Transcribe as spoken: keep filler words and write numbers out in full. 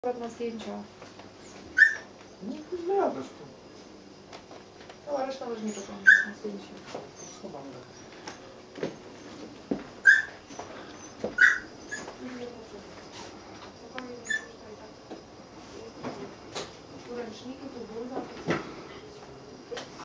akurat na zdjęcia. Nie znajdziesz tu. No, a reszta też nie czekam na zdjęcie. Schowamy.